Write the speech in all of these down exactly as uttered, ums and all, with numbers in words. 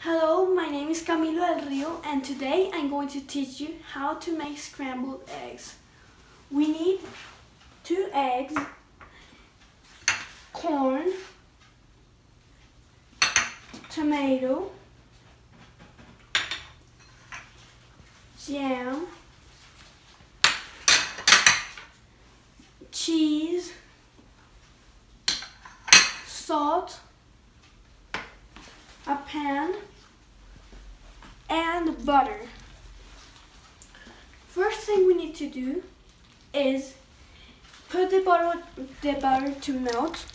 Hello, my name is Camilo del Rio and today I'm going to teach you how to make scrambled eggs. We need two eggs, corn, tomato, jam, cheese, salt, a pan, and butter. First thing we need to do is put the butter, the butter to melt,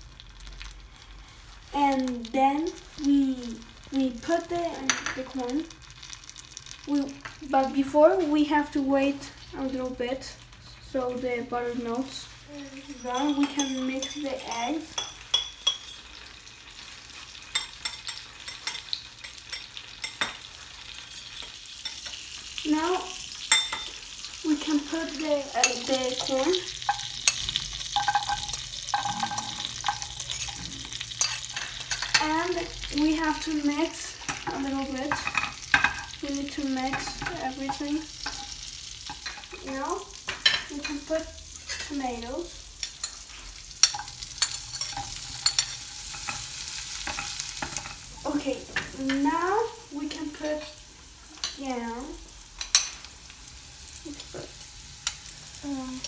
and then we we put the the corn. We but before we have to wait a little bit so the butter melts. Then we can mix the eggs. Now we can put the uh, the corn. And we have to mix a little bit. We need to mix everything. Now we can put tomatoes. Okay, now we can put jam. Um,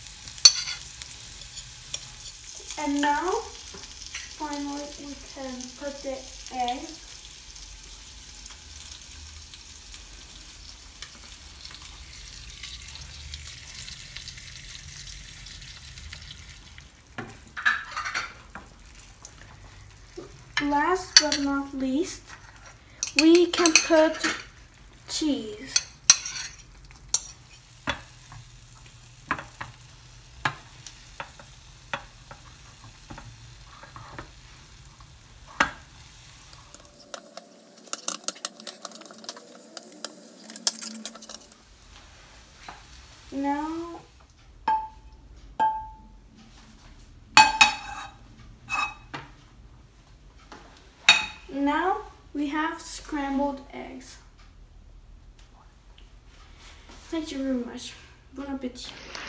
and now, finally, we can put the eggs. Last but not least, we can put cheese. Now, now we have scrambled eggs. Thank you very much. Bon appétit.